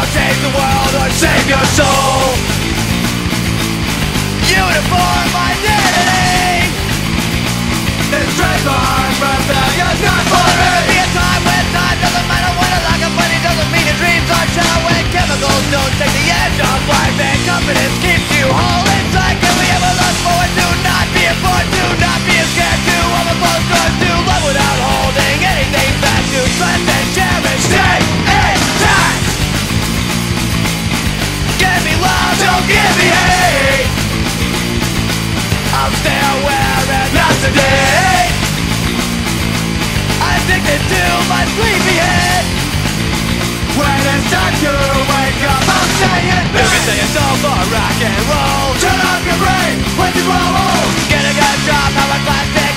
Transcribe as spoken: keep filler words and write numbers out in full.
save the world or save your soul. Uniform identity. This trademark rebellion's not for me. There'll be a time when time doesn't matter, when a lack of money doesn't mean your dreams are shallow, when chemicals don't take the edge off life and confidence keeps you whole inside. Can we ever look forward to not being bored, to not being scared, to open closed doors, to love without holding anything back, to trust and cherish, stay intact. Give me love, don't give me hate. I'll stay aware and not today. Addicted to my sleepy head. When it's time to wake up, I'll stay in bed. You can say it's all for rock and roll. Turn off your brain when you grow old. Get a good job, have a class day.